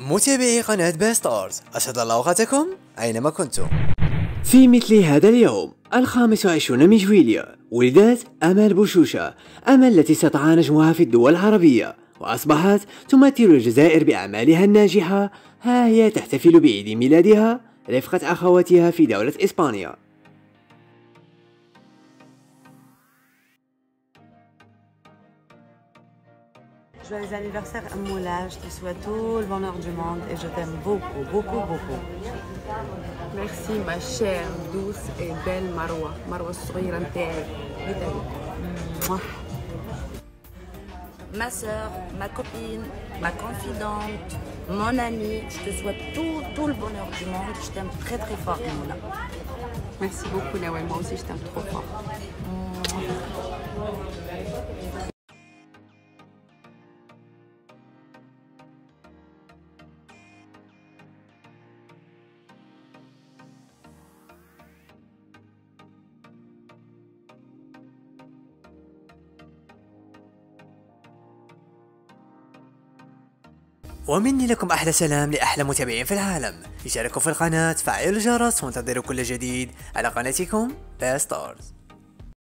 متابعي قناة باستارز، أسعد الله أوقاتكم أينما كنتم. في مثل هذا اليوم 25 من جويلية ولدت أمال بوشوشة، أمال التي سطع نجمها في الدول العربية وأصبحت تمثل الجزائر بأعمالها الناجحة. ها هي تحتفل بعيد ميلادها رفقة أخواتها في دولة إسبانيا. Joyeux anniversaire Moula, je te souhaite tout le bonheur du monde et je t'aime beaucoup, beaucoup, beaucoup. Merci ma chère, douce et belle Marwa. Marwa الصغيرة نتاعي. Ma sœur, ma copine, ma confidente, mon amie, je te souhaite tout le bonheur du monde. Je t'aime très très fort, Moula. Merci beaucoup Nawel, moi aussi je t'aime trop fort. ومني لكم أحلى سلام لأحلى متابعين في العالم. اشتركوا في القناة، فعلوا الجرس وانتظروا كل جديد على قناتكم باستارز.